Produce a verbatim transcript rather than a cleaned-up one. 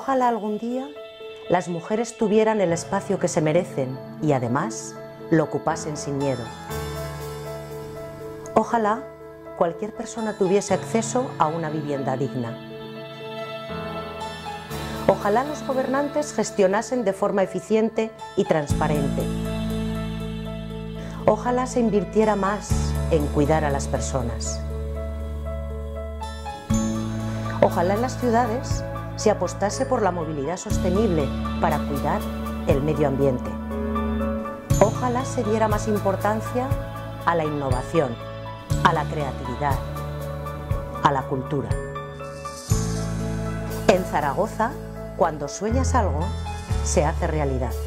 Ojalá algún día las mujeres tuvieran el espacio que se merecen y además lo ocupasen sin miedo. Ojalá cualquier persona tuviese acceso a una vivienda digna. Ojalá los gobernantes gestionasen de forma eficiente y transparente. Ojalá se invirtiera más en cuidar a las personas. Ojalá en las ciudades se apostase por la movilidad sostenible para cuidar el medio ambiente. Ojalá se diera más importancia a la innovación, a la creatividad, a la cultura. En Zaragoza, cuando sueñas algo, se hace realidad.